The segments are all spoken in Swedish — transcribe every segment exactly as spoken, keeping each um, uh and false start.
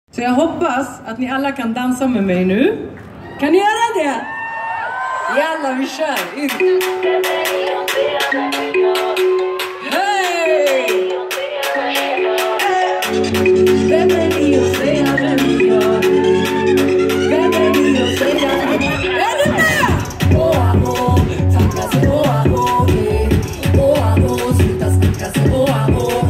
Så jag hoppas att ni alla kan dansa med mig nu. Kan ni göra det? Jalla, vi kör! In. Hej! Vem är ni och säga vem ni gör? Vem är ni och säga vem ni gör? Är du med? Åh, amor, tacka sig, åh, amor, åh, amor, sluta snacka sig, åh, amor,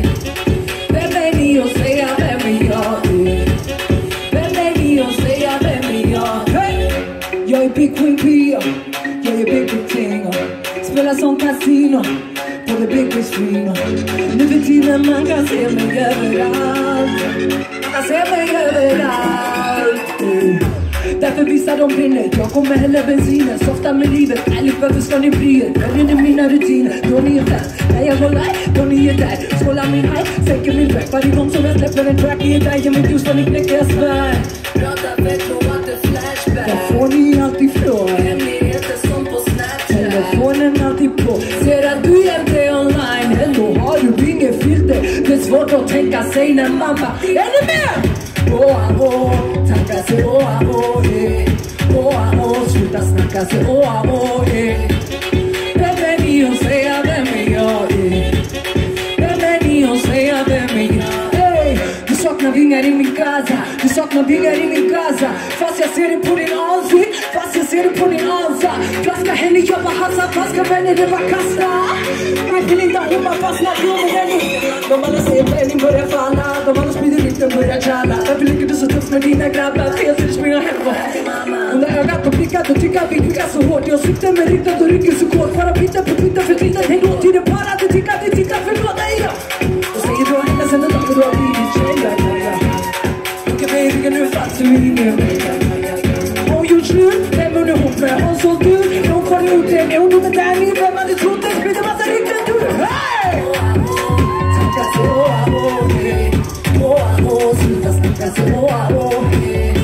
vem är ni och säga vem vi gör? Vem är ni och säga vem vi gör? Hey! Jag är Big Queen P, jag är Big Big King. Spelar som casino på the Big Big Screen. Nu för tiden man kan se mig överallt. Man kan se mig överallt. Därför visar de brinner. Jag kommer hälla bensinen. Softa med livet. Ärligt, varför ska ni bry er? Följer ni mina rutiner? Då ni är fest. När jag går live, då ni är där. Skålar min haj, sänker min back. Varje gång som jag släpper en track, ni är där. Ge mig ljus, vad ni knäcker, jag svär. Prata fett och inte flashback. Där får ni alltid från. Hemligheter som på Snapchat. Telefonen alltid på. Ser att du hjälpte är online. Ändå har du inget filter. Det är svårt att tänka sig när man bara. Är ni med? Åh, amor, tacka sig, åh, amor, åh, amor, sluta snacka sig, åh, amor, vem är ni och säga vem är jag? Vem är ni och säga vem är jag? Hey, du saknar vingar i min casa. Du saknar vingar i min casa. Fast jag ser det på din ansi. Fast jag ser det på din ansa. Flaska henne, jag bara hassa. Flaska vänner, det bara kasta. Jag vill inte hoppa fast när jag är henne. De alla säger bränning börjar falla. De alla sprider rykten börjar tjalla. Varför ligger du så tufft med dina grabbar? Fel så du springer hem och under ögat och blickat och tycker vi skickar så hårt. Jag siktar med riktat och ryggen så kort. Bara byta på byta för tittar. Häng då till det bara. Du tycker att du tittar för båda i jag. Och säger du har hända sen en dag för du har blivit tjejlar. Okej baby, nu fast du ingen. Hon gjort slut, vem hon är ihop med. Hon sålt ut, hon kom ut det. Hon gjorde där ni, vem hade trott det? Sprider massa rykten du. Hej! Tacka sig, åh, amor, åh, amor, sluta snacka sig, åh, amor.